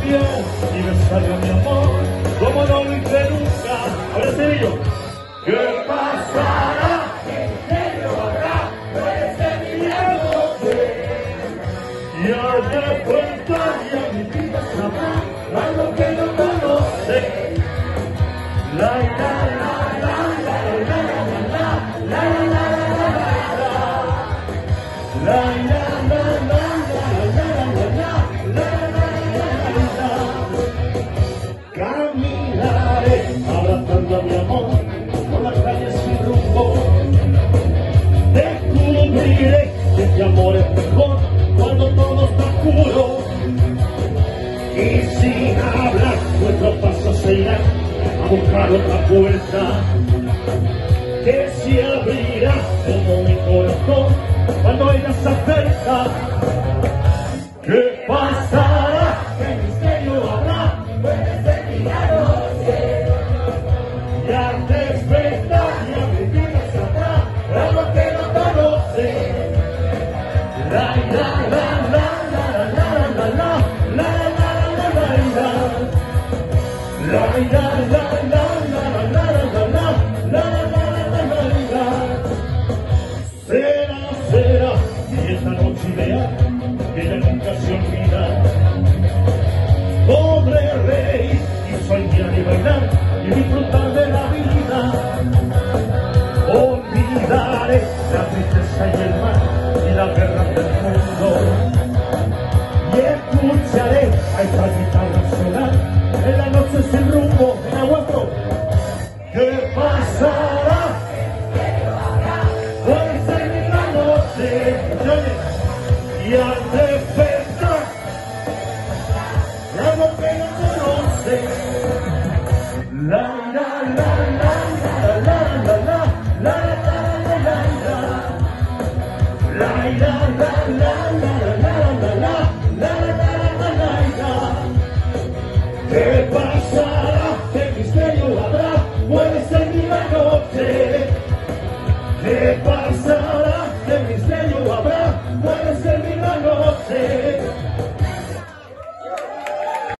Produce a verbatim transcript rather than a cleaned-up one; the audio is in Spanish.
piel y besarle a mi amor, como no lo hice nunca. Ahora sí yo, ¿qué pasará? ¿Qué misterio habrá? Puede ser mi noche. Y al despertar ya mi vida sabrá algo que no conoce. La la la la la la la la la la la la la caminaré abrazando a mi amor por las calles sin rumbo. Descubriré que este amor es mejor cuando todo está oscuro. Y sin hablar nuestros pasos se irán a buscar otra puerta que se abrirá como mi corazón cuando ella se acerca. ¿Qué pasará? ¿Qué misterio habrá? Puede ser mi noche. Y al despertar ya mi vida sabrá algo que no conoce. La la la la la la la la la la la la la la la la esta noche ideal que ella nunca se olvida. Podré reír y soñar y bailar y disfrutar de la vida. Olvidaré la tristeza y el mal y la guerra del mundo. Y escucharé a esta guitarra sonar en la noche sin rumbo. En aguanto. ¿Qué pasará? Puede ser mi gran noche. Y al